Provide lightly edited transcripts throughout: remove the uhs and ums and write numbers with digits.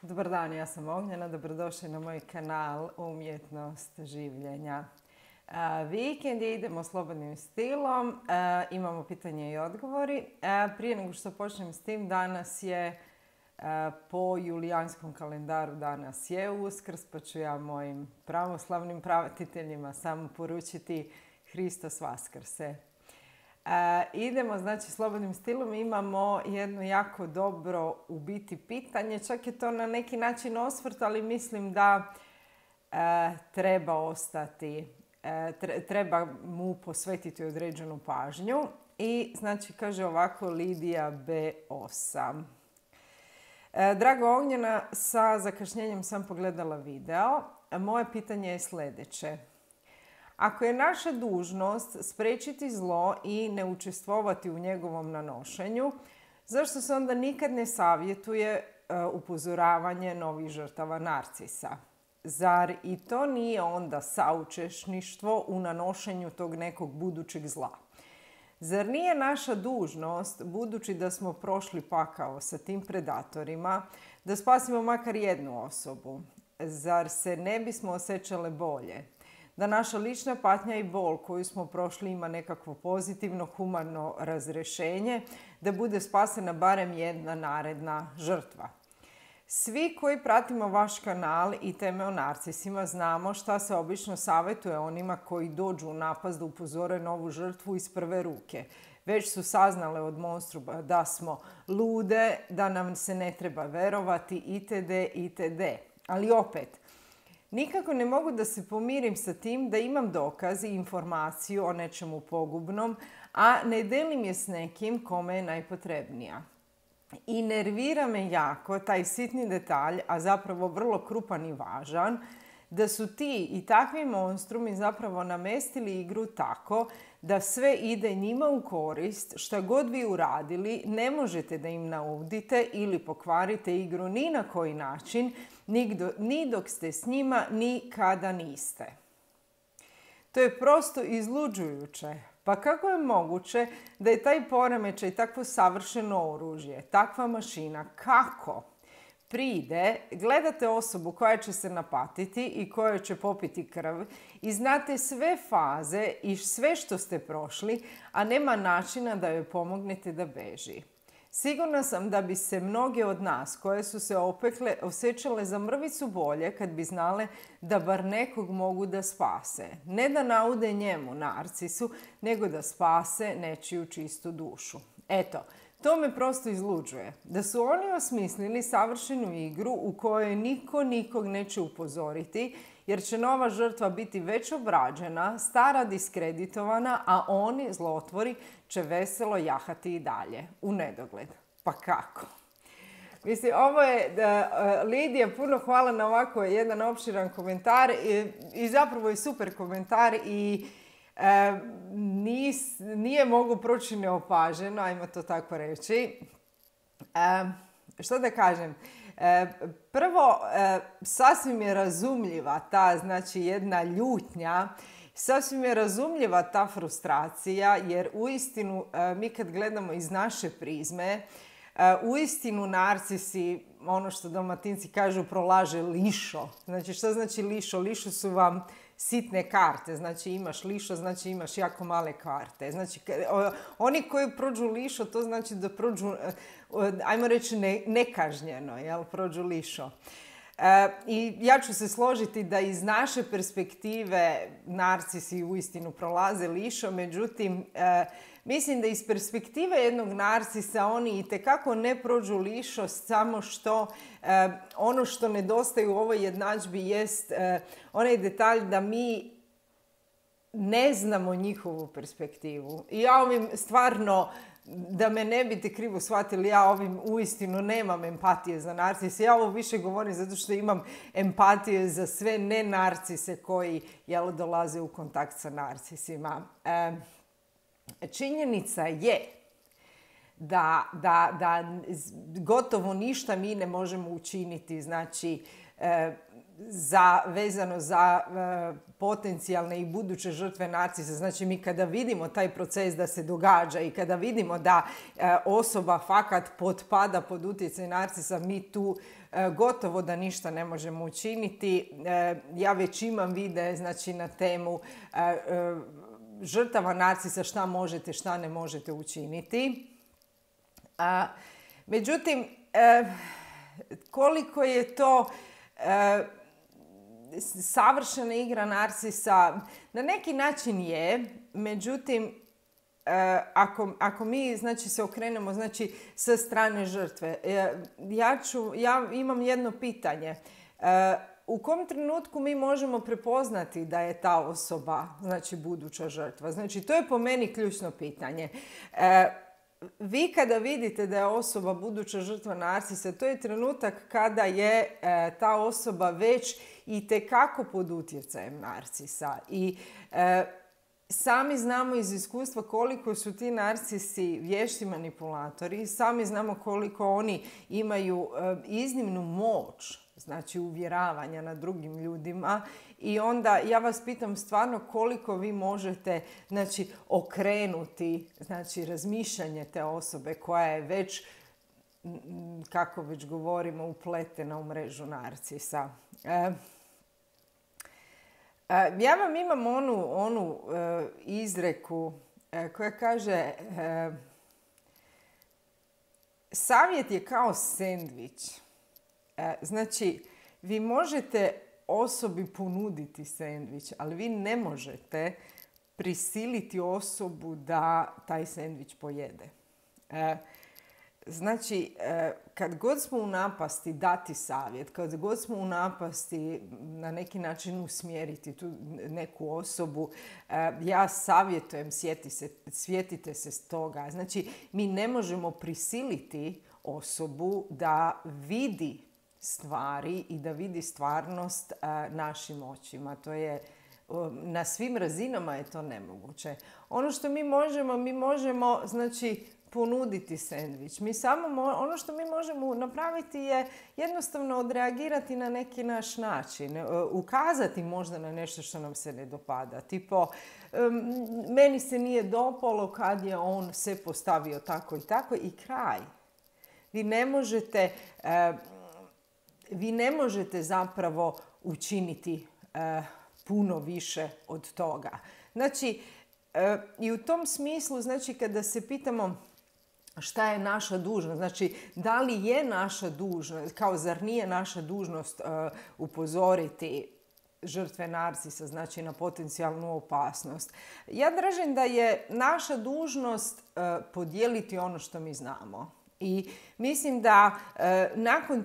Dobar dan, ja sam Ognjena, dobrodošli na moj kanal Umjetnost življenja. Vikend je, idemo slobodnim stilom, imamo pitanje i odgovori. Prije nego što počnem s tim, danas je po julijanskom kalendaru, danas je Uskrs, pa ću ja mojim pravoslavnim pratiteljima samo poručiti Hristos Vaskrse. Idemo, znači, slobodnim stilom. Imamo jedno jako dobro u biti pitanje. Čak je to na neki način osvrt, ali mislim da treba ostati, treba mu posvetiti određenu pažnju. I znači, kaže ovako Lidija B8. Draga Ognjena, sa zakašnjenjem sam pogledala video. Moje pitanje je sljedeće. Ako je naša dužnost spriječiti zlo i ne učestvovati u njegovom nanošenju, zašto se onda nikad ne savjetuje upozoravanje novih žrtava narcisa? Zar i to nije onda saučesništvo u nanošenju tog nekog budućeg zla? Zar nije naša dužnost, budući da smo prošli pakao sa tim predatorima, da spasimo makar jednu osobu? Zar se ne bismo osjećale bolje? Da naša lična patnja i bol koju smo prošli ima nekakvo pozitivno, humano razrješenje, da bude spasena barem jedna naredna žrtva. Svi koji pratimo vaš kanal i teme o narcisima znamo šta se obično savjetuje onima koji dođu u napast da upozore novu žrtvu iz prve ruke. Već su saznale od monstruma da smo lude, da nam se ne treba verovati itd. itd. Ali opet, nikako ne mogu da se pomirim sa tim da imam dokaz i informaciju o nečemu pogubnom, a ne delim je s nekim kome je najpotrebnija. I nervira me jako taj sitni detalj, a zapravo vrlo krupan i važan, da su ti i takvi monstrumi zapravo namestili igru tako da sve ide njima u korist. Šta god vi uradili, ne možete da im naudite ili pokvarite igru ni na koji način, ni dok ste s njima, ni kada niste. To je prosto izluđujuće. Pa kako je moguće da je taj poremećaj takvo savršeno oružje, takva mašina, kako pride, gledate osobu koja će se napatiti i koja će popiti krv i znate sve faze i sve što ste prošli, a nema načina da joj pomognete da beži? Sigurna sam da bi se mnoge od nas koje su se opekle osjećale za mrvicu bolje kad bi znale da bar nekog mogu da spase. Ne da naude njemu, narcisu, nego da spase nečiju čistu dušu. Eto, to me prosto izluđuje. Da su oni osmislili savršenu igru u kojoj niko nikog neće upozoriti, jer će nova žrtva biti već obrađena, stara diskreditovana, a oni, zlotvori, će veselo jahati i dalje, u nedogled. Pa kako? Mislim, ovo je, Lidija, puno hvala na ovako jedan opširan komentar i zapravo je super komentar i nije mogu proći neopaženo, ajmo to tako reći. Što da kažem? Prvo, sasvim je razumljiva ta, znači, jedna ljutnja, sasvim je razumljiva ta frustracija, jer uistinu mi kad gledamo iz naše prizme, uistinu narcisi, ono što Dalmatinci kažu, prolaže lišo. Znači, što znači lišo? Lišo su vam sitne karte. Znači, imaš lišo, znači imaš jako male karte. Znači, oni koji prođu lišo, to znači da prođu, ajmo reći, nekažnjeno, jel, prođu lišo. I ja ću se složiti da iz naše perspektive narcisi uistinu prolaze lišo, međutim, mislim da iz perspektive jednog narcisa oni itekako ne prođu lišo, samo što ono što nedostaje u ovoj jednadžbi jest onaj detalj da mi ne znamo njihovu perspektivu. I ja ovim stvarno, da me ne biste krivo shvatili, ja ovim uistinu nemam empatije za narcise. Ja ovo više govorim zato što imam empatije za sve nenarcise koji dolaze u kontakt sa narcisima. Činjenica je da gotovo ništa mi ne možemo učiniti. Znači, vezano za potencijalne i buduće žrtve narcisa. Znači mi kada vidimo taj proces da se događa i kada vidimo da osoba fakat potpada pod utjecaj narcisa, mi tu gotovo da ništa ne možemo učiniti. Ja već imam videe, znači, na temu žrtava narcisa, šta možete, šta ne možete učiniti. Međutim, koliko je to savršena igra narcisa, na neki način je, međutim, ako mi, znači, se okrenemo, znači, sa strane žrtve, ja imam jedno pitanje. U kom trenutku mi možemo prepoznati da je ta osoba, znači, buduća žrtva? Znači, to je po meni ključno pitanje. Vi kada vidite da je osoba buduća žrtva narcisa, to je trenutak kada je ta osoba već itekako pod utjecajem narcisa. I sami znamo iz iskustva koliko su ti narcisi vješti manipulatori, sami znamo koliko oni imaju iznimnu moć, znači, uvjeravanja na drugim ljudima. I onda ja vas pitam stvarno koliko vi možete, znači, okrenuti, znači, razmišljanje te osobe koja je već, kako već govorimo, upletena u mrežu narcisa. Ja vam imam onu izreku koja kaže savjet je kao sendvič. Znači, vi možete osobi ponuditi sendvič, ali vi ne možete prisiliti osobu da taj sendvič pojede. Znači, kad god smo u napasti dati savjet, kad god smo u napasti na neki način usmjeriti tu neku osobu, ja savjetujem, sjetite se s toga. Znači, mi ne možemo prisiliti osobu da vidi stvari i da vidi stvarnost našim očima. To je, na svim razinama je to nemoguće. Ono što mi možemo, znači, ponuditi sendvič. Ono što mi možemo napraviti je jednostavno odreagirati na neki naš način. Ukazati možda na nešto što nam se ne dopada. Tipo, meni se nije dopalo kad je on se postavio tako i tako i kraj. Vi ne možete zapravo učiniti puno više od toga. Znači, i u tom smislu, znači, kada se pitamo šta je naša dužnost, znači, da li je naša dužnost, kao zar nije naša dužnost upozoriti žrtve narcisa, znači, na potencijalnu opasnost. Ja držim da je naša dužnost podijeliti ono što mi znamo. I mislim da nakon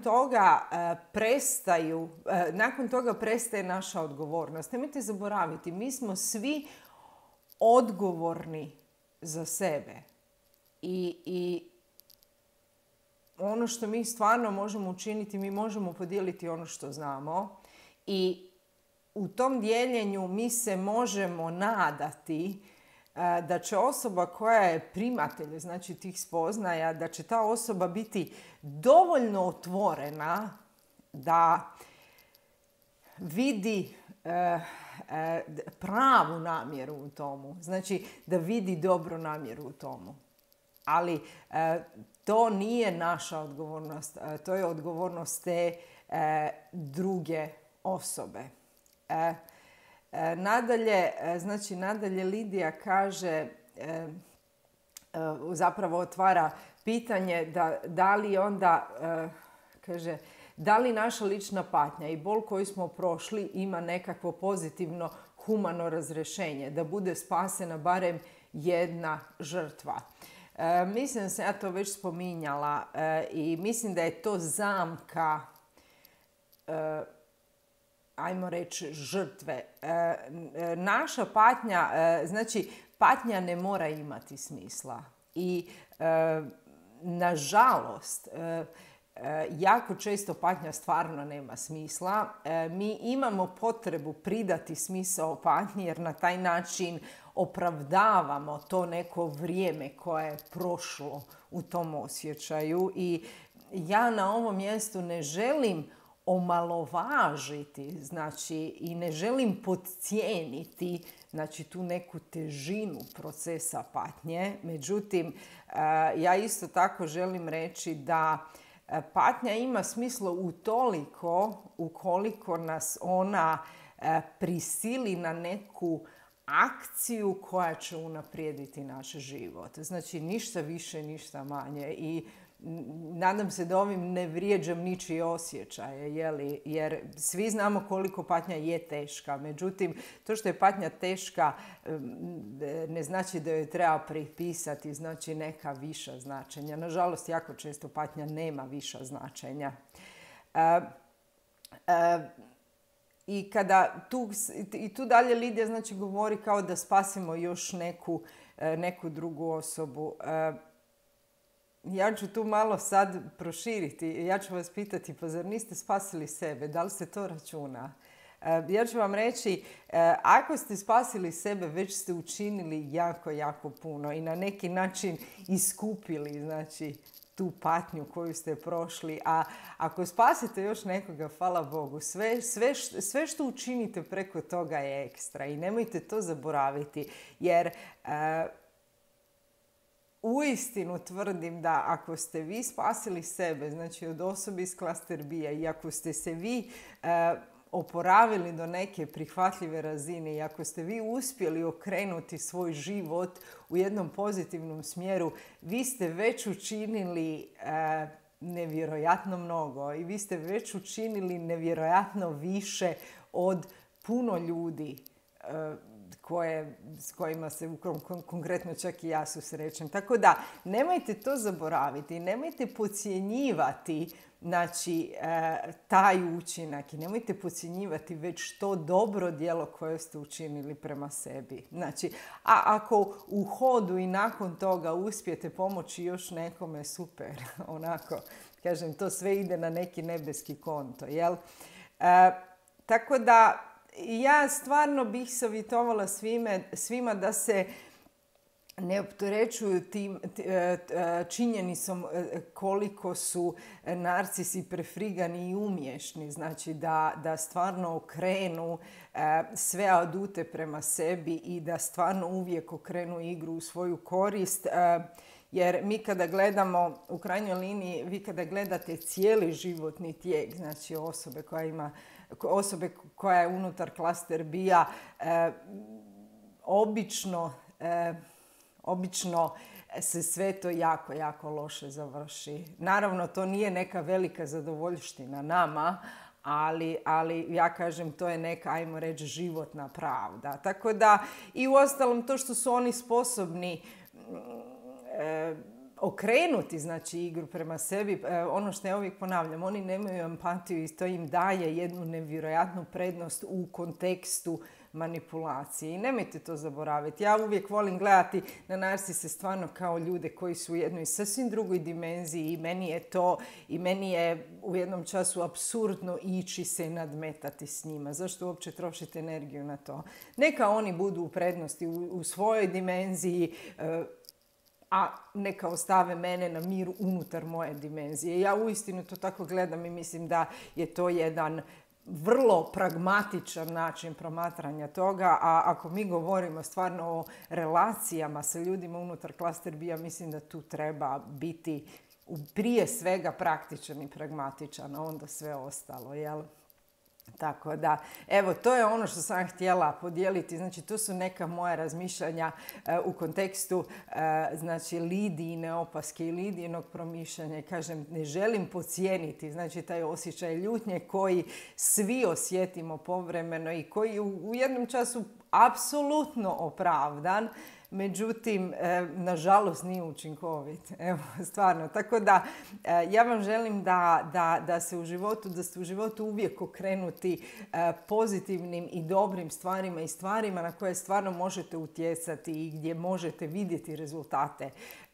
toga prestaje naša odgovornost. Nemojte zaboraviti, mi smo svi odgovorni za sebe. I ono što mi stvarno možemo učiniti, mi možemo podijeliti ono što znamo. I u tom dijeljenju mi se možemo nadati da će osoba koja je primatelj, znači, tih spoznaja, da će ta osoba biti dovoljno otvorena da vidi pravu namjeru u tomu. Znači, da vidi dobru namjeru u tomu. Ali to nije naša odgovornost. To je odgovornost te druge osobe. Nadalje Lidija kaže, zapravo otvara pitanje da li onda, kaže, da li naša lična patnja i bol koju smo prošli ima nekakvo pozitivno humano razrješenje, da bude spasena barem jedna žrtva. Mislim da sam ja to već spominjala i mislim da je to zamka, ajmo reći, žrtve. Naša patnja, znači, patnja ne mora imati smisla. I nažalost, jako često patnja stvarno nema smisla. Mi imamo potrebu pridati smisao patnji jer na taj način opravdavamo to neko vrijeme koje je prošlo u tom osjećaju. I ja na ovom mjestu ne želim omalovažiti, znači i ne želim podcijeniti znači tu neku težinu procesa patnje. Međutim, ja isto tako želim reći da patnja ima smisla utoliko ukoliko nas ona prisili na neku akciju koja će unaprijediti naš život. Znači ništa više, ništa manje. I nadam se da ovim ne vrijeđam ničije osjećaje, jer svi znamo koliko patnja je teška. Međutim, to što je patnja teška ne znači da joj treba pripisati znači neka viša značenja. Nažalost, jako često patnja nema viša značenja. I kada tu dalje Lidija znači govori kao da spasimo još neku drugu osobu. Ja ću tu malo sad proširiti. Ja ću vas pitati, pa zar niste spasili sebe? Da li se to računa? Ja ću vam reći, ako ste spasili sebe, već ste učinili jako, jako puno i na neki način iskupili znači, tu patnju koju ste prošli. A ako spasite još nekoga, hvala Bogu, sve što učinite preko toga je ekstra i nemojte to zaboraviti, jer uistinu tvrdim da ako ste vi spasili sebe, znači od osobe iz klaster B-a, i ako ste se vi oporavili do neke prihvatljive razine i ako ste vi uspjeli okrenuti svoj život u jednom pozitivnom smjeru, vi ste već učinili nevjerojatno mnogo i vi ste već učinili nevjerojatno više od puno ljudi s kojima se konkretno čak i ja susrećem. Tako da nemojte to zaboraviti, nemojte podcjenjivati znači, taj učinak i nemojte podcjenjivati već to dobro djelo koje ste učinili prema sebi. Znači, a ako u hodu i nakon toga uspijete pomoći još nekome, super. Onako, kažem, to sve ide na neki nebeski konto, jel? Tako da ja stvarno bih savjetovala svima da se ne opterećuju tim činjenicom koliko su narcisi prefrigani i umješni. Znači da stvarno okrenu sve adute prema sebi i da stvarno uvijek okrenu igru u svoju korist. Jer mi kada gledamo, u krajnjoj liniji, vi kada gledate cijeli životni tijek, znači osobe koja je unutar klaster B-a, obično se sve to jako, jako loše završi. Naravno, to nije neka velika zadovoljština nama, ali ja kažem, to je neka, ajmo reći, životna pravda. Tako da, i uostalom, to što su oni sposobni okrenuti znači igru prema sebi, ono što ja uvijek ponavljam, oni nemaju empatiju i to im daje jednu nevjerojatnu prednost u kontekstu manipulacije. I nemojte to zaboraviti. Ja uvijek volim gledati na narcise stvarno kao ljude koji su u jednoj sasvim drugoj dimenziji i meni je u jednom času apsurdno ići se nadmetati s njima. Zašto uopće trošite energiju na to? Neka oni budu u prednosti u svojoj dimenziji, a neka ostave mene na miru unutar moje dimenzije. Ja uistinu to tako gledam i mislim da je to jedan vrlo pragmatičan način promatranja toga, a ako mi govorimo stvarno o relacijama sa ljudima unutar klaster B-a, mislim da tu treba biti prije svega praktičan i pragmatičan, a onda sve ostalo, jel? Tako da, evo, to je ono što sam htjela podijeliti. Znači, to su neka moja razmišljanja u kontekstu znači, Lidijine opaske i Lidijinog promišljanja. I kažem, ne želim podcijeniti znači, taj osjećaj ljutnje koji svi osjetimo povremeno i koji u jednom času apsolutno opravdan. Međutim, nažalost nije učinkovit. Evo, stvarno. Tako da ja vam želim da ste u životu uvijek okrenuti pozitivnim i dobrim stvarima i stvarima na koje stvarno možete utjecati i gdje možete vidjeti rezultate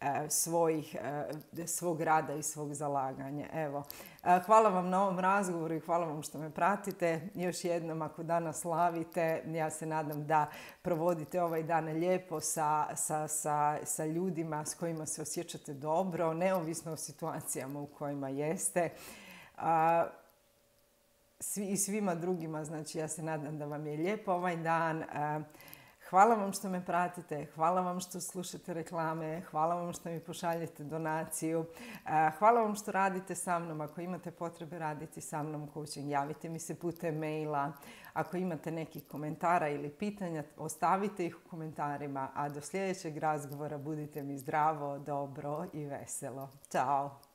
svog rada i svog zalaganja. Evo. Hvala vam na ovom razgovoru i hvala vam što me pratite. Još jednom, ako danas slavite, ja se nadam da provodite ovaj dan lijepo sa ljudima s kojima se osjećate dobro, neovisno o situacijama u kojima jeste. i svima drugima. Znači, ja se nadam da vam je lijep ovaj dan. Hvala vam što me pratite, hvala vam što slušate reklame, hvala vam što mi pošaljete donaciju, hvala vam što radite sa mnom. Ako imate potrebe raditi sa mnom coaching, javite mi se putem maila. Ako imate nekih komentara ili pitanja, ostavite ih u komentarima, a do sljedećeg razgovora budite mi zdravo, dobro i veselo. Ćao!